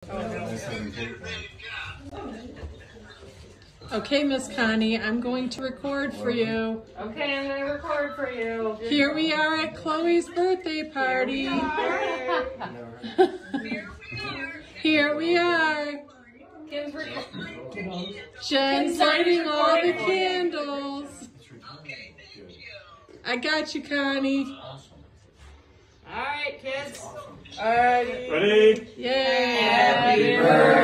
Okay, Miss Connie, I'm going to record for you. Okay, I'm going to record for you. Here we are at Chloe's birthday party. Here we are. Jen's lighting all the candles. I got you, Connie. All right, kids. Ready? Yay. Happy birthday.